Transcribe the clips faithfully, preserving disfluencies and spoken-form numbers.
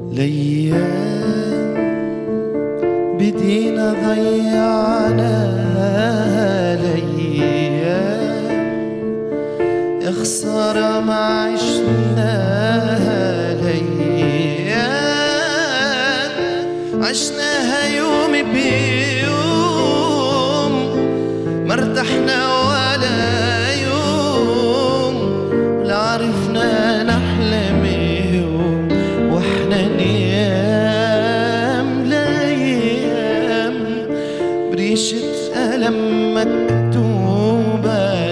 ليام بدينا ضيعناها، ليام يا خسارة ما عشناها، ليام عشناها يوم بيوم ما ارتحنا ولا يوم، ولا عرفنا نحلم يوم واحنا نيام. ليام بريشة ألم مكتوبة،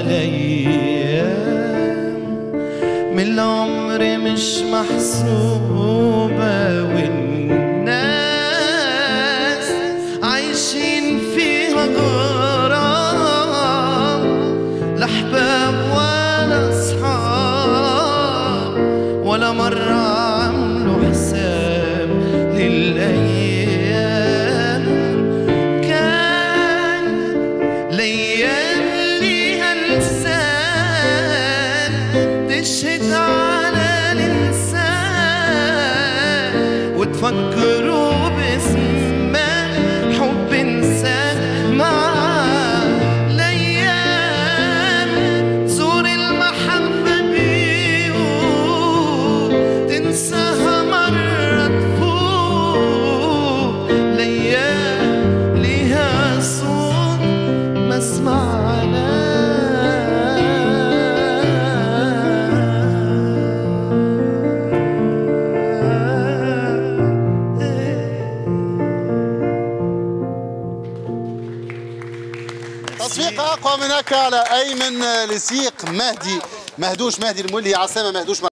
ليام من العمر مش محسوبة، والناس عايشين فيها غرام، لا أحباب ولا أصحاب، ولا مرة عملوا حساب للأيام. كان ليام ليها لسان تشهد على الإنسان، وتفكروا باسمه حب إنسان معاه. ليام تزور المحبة بيوم تنساها مرة تفوق، ليام ليها صوت ما سمعناه. تصفيق اقوى من هكا على ايمن لسيق. مهدي مهدوش، مهدي المولي، عسامه مهدوش.